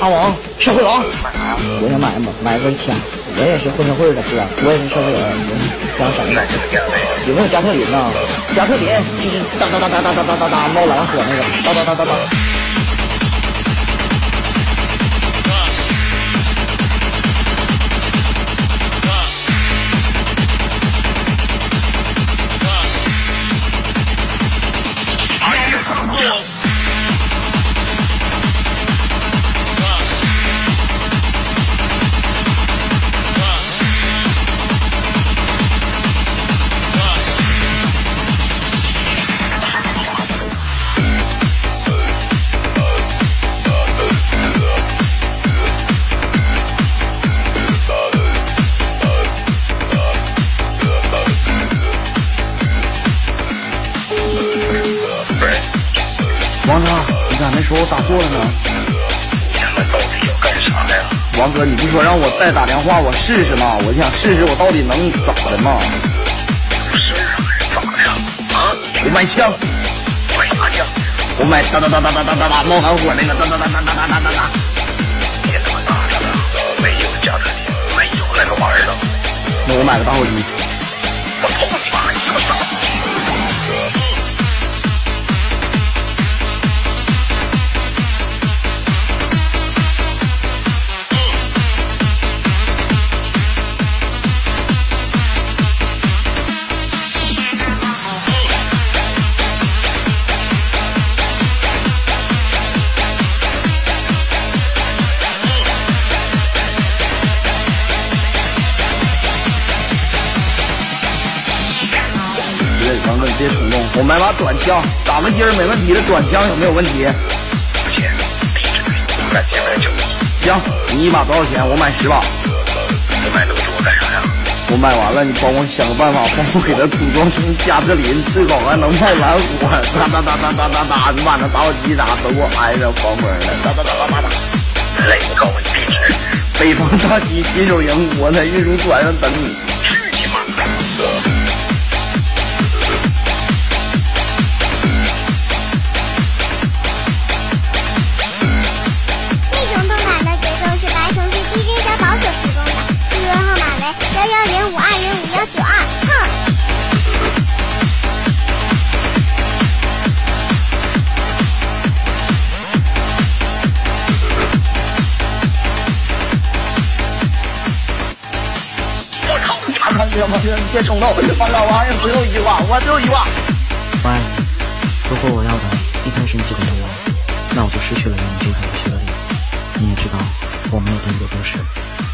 阿王，社会王，我想买根枪，我也是混社会的，是吧？我也是社会人，想闪一闪。有没有加特林呢？加特林就是哒猫蓝火那个，哒。王超，你咋没说我打错了呢？ 你们到底要干啥呀？ 王哥，你不说让我再打电话，我试试吗？我想试试我到底能咋的嘛？ 不是啊，咋的呀？啊？ 我买枪， 买啥枪？ 我买哒猫蓝火那个哒。 别他妈打了，没有加特林，没有那个玩意儿了。 那我买个打火机。 我操你妈！你他妈傻！ 王哥，你别冲动，我买把短枪，打完筋儿没问题的，短枪有没有问题？ 不行，地址我赶紧买9。 行，你一把多少钱？我买10把。 你买那么多干啥呀？ 我买完了，你帮我想个办法，帮我给它组装成加特林，最好还能冒蓝火，哒，你把那打火机啥都给我安上防风的，哒。 来，我告诉你地址， 北方大区新手营，我在运输船上等你。 去你妈！ 别冲动，王老王，最后一句话，我最后一句话。 我爱你，如果我要的一开始你就给了我，那我就失去了让你纠缠的权利。你也知道，我没有那么多事。